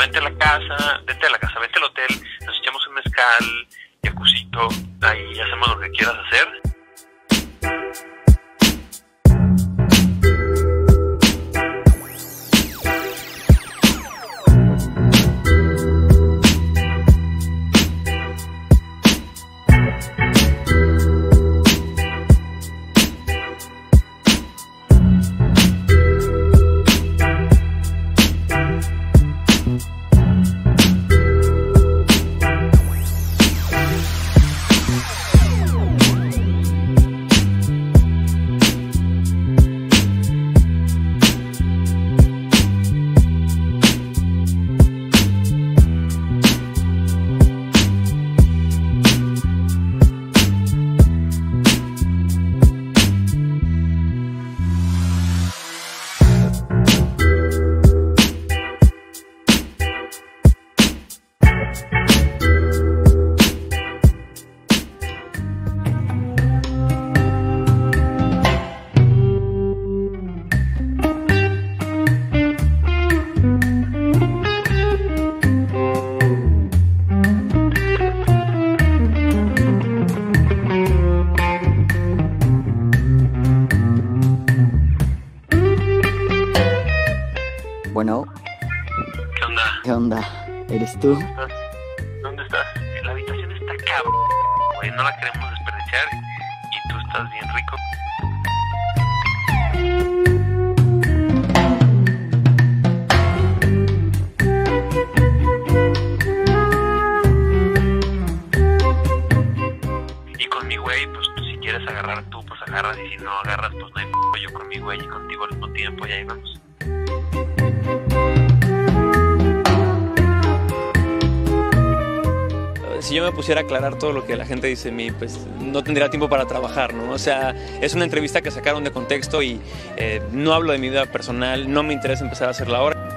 vente a la casa, vente al hotel, nos echamos un mezcal, jacuzito, ahí hacemos lo que quieras hacer. Bueno. ¿Qué onda? ¿Qué onda? ¿Eres tú? ¿Dónde estás? La habitación está cabrón, güey, no la queremos desperdiciar y tú estás bien rico. Y con mi güey, pues tú si quieres agarrar tú, pues agarras, y si no agarras, pues no hay p***. Yo con mi güey y contigo al mismo tiempo y ahí vamos. Si yo me pusiera a aclarar todo lo que la gente dice de mí, pues no tendría tiempo para trabajar, ¿no? O sea, es una entrevista que sacaron de contexto y no hablo de mi vida personal, no me interesa empezar a hacerla ahora.